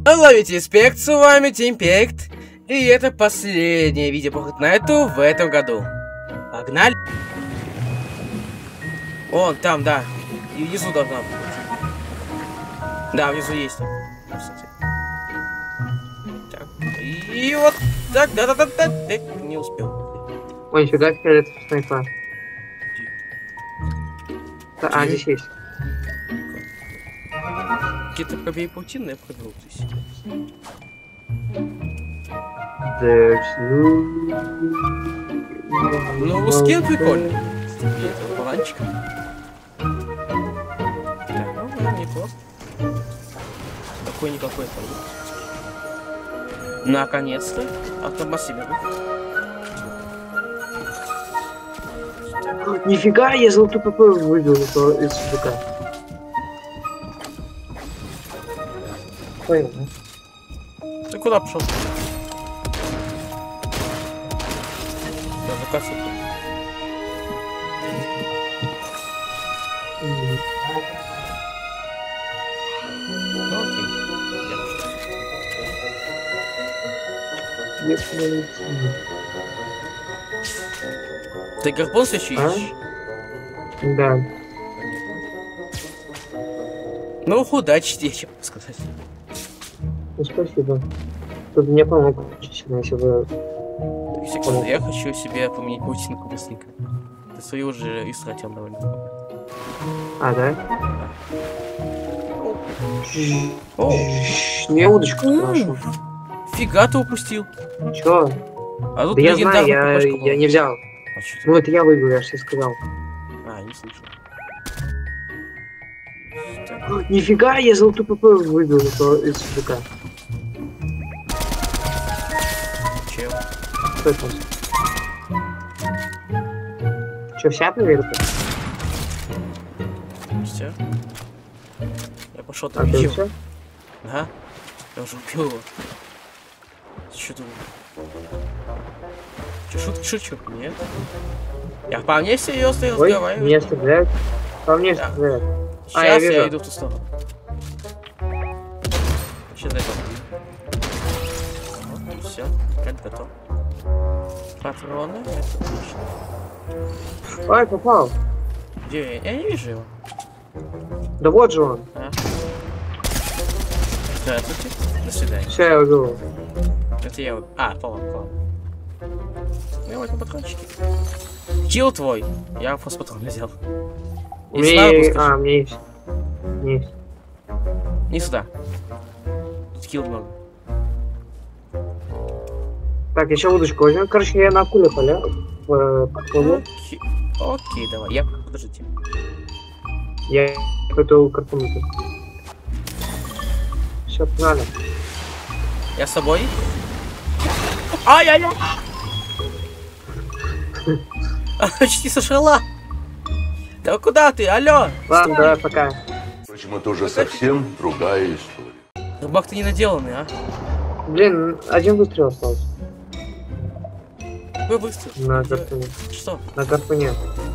Ловите Спект, с вами Тимпект. И это последнее видео по Fortnite в этом году. Погнали! Вон, там, да. И внизу должна быть. Да, внизу есть. Так, и вот так, да-да-да-да. Не успел. Ой, нифига себе, это снайпа. А, здесь есть. Какие-то пробей паутины, я пробил здесь. Ну, скин прикольный. Это баланчик. Так, ну, неплохо. Какой-никакой продукт. Наконец-то. Автомасимер. Нифига, я золотую ПП выбил из сундука. Понял, да? Ты куда пошел? Да, заказ. Ну, окей. Я пошел. Ты гарпун свечи ищешь? Да. Ну, удачи тебе, чем сказать. Ну, спасибо. Тут мне помог очень сильно, если бы... Так, секунду, я хочу себе поменять паутинку быстренько. Ты свою уже истратил довольно много. А, да? О, я удочку нашел. фига ты упустил. Чё? А тут Да я знаю, легендарная я не взял. А что Ну, это я выбил, я же тебе сказал. А, не слышал. Нифига, я золотую ПП выбил из сундука. Чем? Что это? Чё, вся проверка? Все. Я пошел А там ты видео. всё? Ага. Я уже убил его. Что думал? Че, шутки шучу? Нет. Я вполне серьезно Ой, разговариваю. меня стреляют. По мне стреляют. Сейчас я я вижу. иду в ту сторону. Сейчас дай вот, все, как готов. Патроны, это отлично. Ой, попал. Где я? Я не вижу его. Да вот же он. А? Здравствуйте. До свидания. Все, я убил его. Это я... А, полом. Я возьму патрончики. Килл твой. Я просто патрон взял. У меня есть. А, мне есть. Есть. Не сюда. Тут килл много. Так, еще удочку возьмем. Короче, я на акуле поля. Окей, давай. Я... Подождите. Я эту картонку. Все, погнали. Я с собой. Ай-яй-яй! Почти сошла. Да куда ты? Алло! Ладно, давай, пока. Впрочем, это уже совсем другая история. Рыбак ты не наделанный, а? Блин, один выстрел остался. Какой выстрел? На гарпуне. Что? На гарпуне.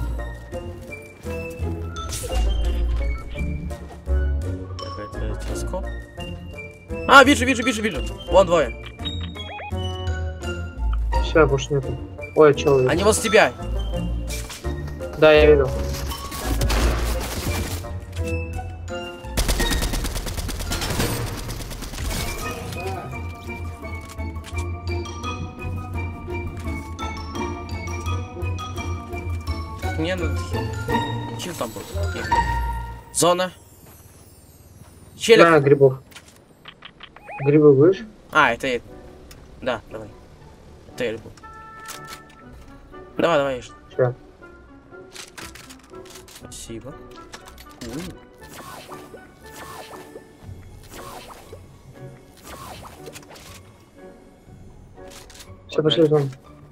Это телескоп. А, вижу. Вон двое. Все, больше нету. Ой, чё? Они возле тебя. Да, я видел. Мне надо хил. Чего там был? Зона. Челик. Да, грибов. Грибы будешь? А, это я. Да, давай. Это я люблю. Давай, ешь. Все. Спасибо. Все, пошли в зону.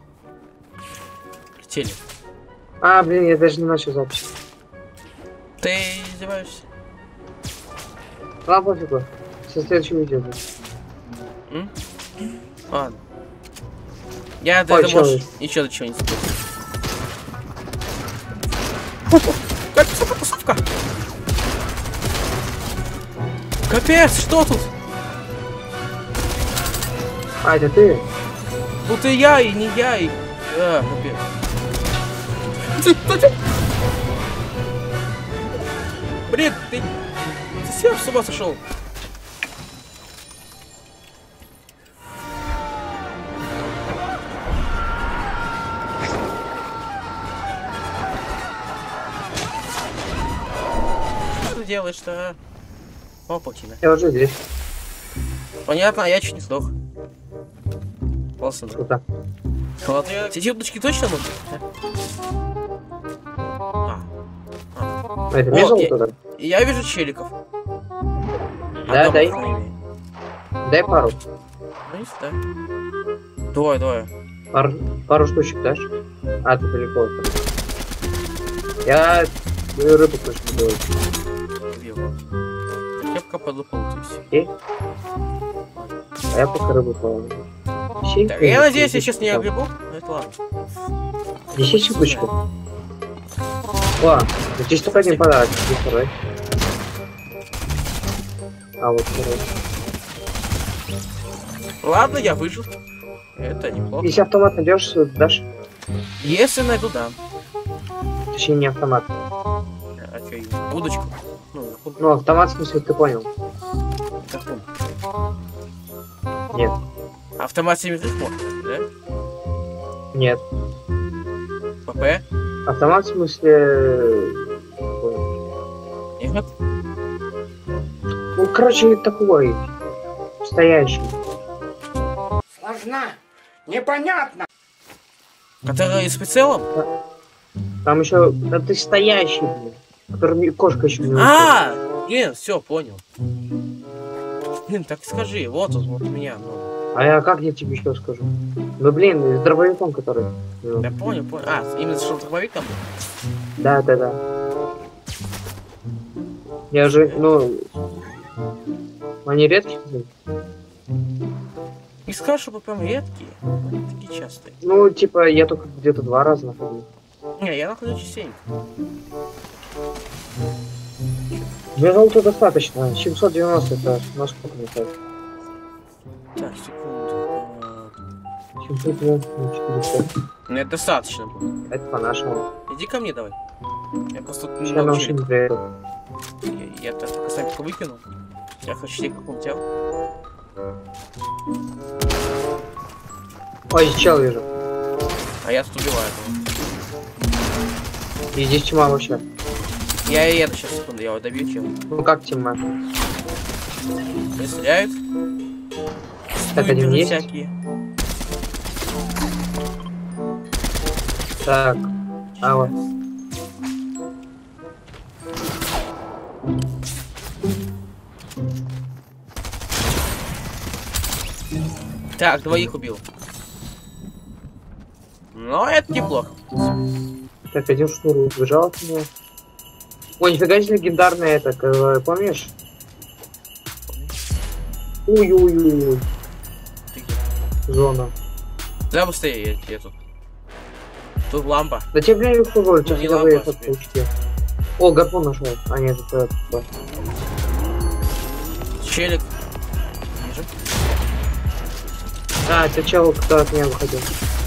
Телек. А, блин, я даже не начал запись. Ты издеваешься? Ладно, пофигу. Со следующим видео будет. Ладно. Я до Ой, этого может ничего не забыл. Как тусовка? Капец, что тут? А, это ты? Тут и я, и не я, и... А, капец. Блин, ты совсем с ума сошел? Что ты делаешь-то, а? О, паутина. Я уже здесь. Понятно, а я чуть не сдох. Полосу. Круто. Ладно, эти удочки точно нужны? А, это Вот, мне туда? Я вижу челиков. Да, Одного дай. пока не имею. Дай пару. Ну, не знаю. Двое. Пару штучек дашь? А, ты далеко. Я рыбу точно делаю. Убил. Я пока подлупался. Окей? А я пока рыбу плаваю. Так, я надеюсь, я сейчас не огребу. Ну, это ладно. Неси щепочку. О, здесь только один подарок. Здесь второй. А вот второй. Ладно, я выжил. Это неплохо. Если автомат найдешь, дашь? Если найду, да. Точнее, не автомат. А что, удочку? Ну, автомат, в смысле, ты понял. Каком? Нет. Автомат 7 рифмов, да? Нет. ПП? Автомат, в смысле... Нет? Ну, короче, такой. Стоящий. Сложно. Непонятно. Который с прицелом? Там еще... Да ты стоящий, блин. Который кошка еще не А, блин, все, понял. Блин, так скажи, вот он, вот у меня. Ну. А я как я тебе еще скажу? Ну, блин, с дробовиком, который... Ну. Я понял. А, именно что дробовик там был? Да. Я же, ну... Они редкие? Не скажешь, чтобы прям редкие. Они такие частые. Ну, типа, я только где-то 2 раза находил. Не, я нахожу частенько. Мне золота достаточно. 790 это на сколько мне хватит? Так, секунду. 790 на 400. Ну, это достаточно будет. Это по-нашему. Иди ко мне давай. Я просто тут Сейчас на много машине челиков. приеду. Я так пока сапику выкинул. Я хочу тебе как он тел. Ой, чел вижу. А я тут убиваю его. И здесь тьма вообще. Я еду сейчас, секунду, я его добью чел. Ну как тьма? Стреляют. Так, один Снайперы есть? всякие. Так. А вот. Так, двоих убил. Но это неплохо. Так, один шнур убежал от меня. Ой, нифига себе легендарная это, помнишь? Ой-ой-ой. Ты где? Зона. Да, быстрее, я тут. Тут лампа. Да тебе, блин, легко говорю, сейчас не я лампа, выехал теперь. получить. О, гарпун нашел. А, нет, это... Челик. Вижу. А, это чел, кто от меня выходил.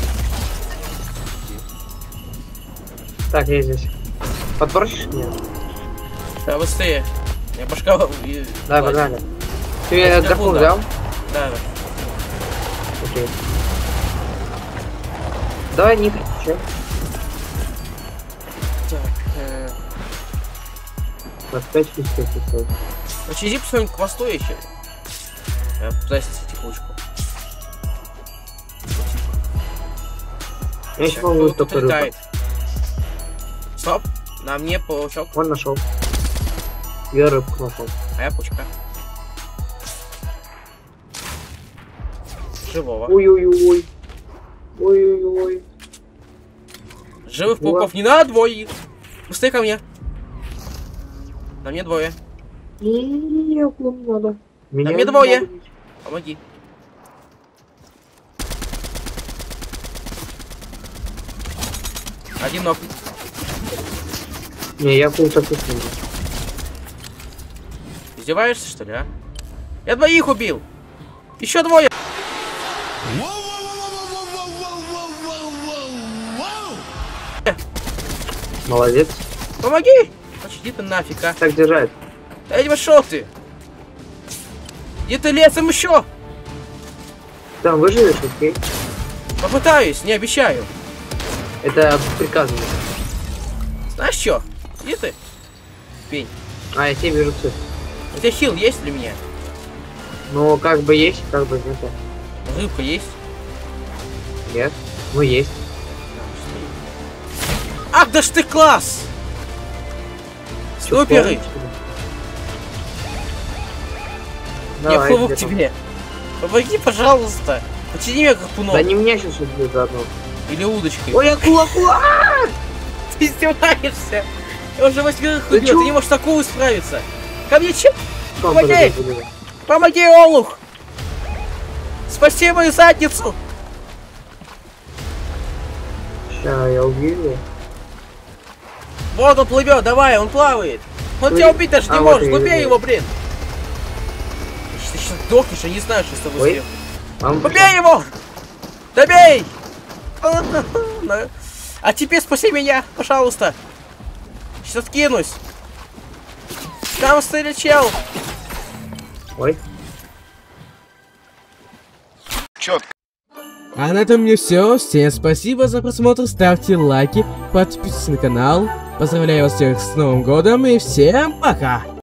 Так, я здесь. Подбросишь меня? Да, быстрее. Я башка... Да, погнали. Ты Я гарпун гарпун взял? Да. Окей. Давай, не че? Так, 25 50. Короче, иди посмотрим к хвосту еще. Я пытаюсь найти тихушку. Я еще могу Кто тут только рыбу. летает? Стоп, на мне паучок, Вон нашел. Я рыбку нашел. а я пучка. Живого. Ой-ой-ой. Ой-ой-ой. Живых пауков не надо, двоих. Быстрее ко мне. На мне двое. Не надо. Меня мне не двое. надо бить. Помоги. Один ног. Не, я полчаса не. Издеваешься, что ли, а? Я двоих убил. Еще двое. Молодец. Помоги! Почти ты нафиг, а. Так держать. Эй, пошел ты! Где ты лесом еще? Там выживешь, окей? Попытаюсь, не обещаю. Это приказано. Знаешь что? Где ты? Пень. А, я тебе вижу цель. У тебя хил есть для меня? Ну, как бы есть, как бы нет. Рыбка есть? Нет. Ну, есть. Ах, да ж ты класс! Суперы! Я плыву к тебе. Помоги, пожалуйста. Потяни меня гарпуном. Да не меня сейчас убьют заодно. Или удочкой. Ой, акула! Ты издеваешься? Я уже 8 Ты убил, чё? ты не можешь с такого справиться. Ко мне чем? Там Помоги! подожди. Помоги, Олух! Спаси мою задницу! Ща, я убью его. Вот он плывет, давай, он плавает. Он Ты- тебя убить даже не А, вот может, и убей вижу. его, блин. Ты сейчас сдохнешь, я не знаю, что с тобой Ой. сделать. Мам, Убей его! Добей! А теперь спаси меня, пожалуйста. Сейчас откинусь. Там стоит чел. Ой. А на этом мне все. Всем спасибо за просмотр, ставьте лайки, подписывайтесь на канал. Поздравляю вас всех с Новым годом и всем пока!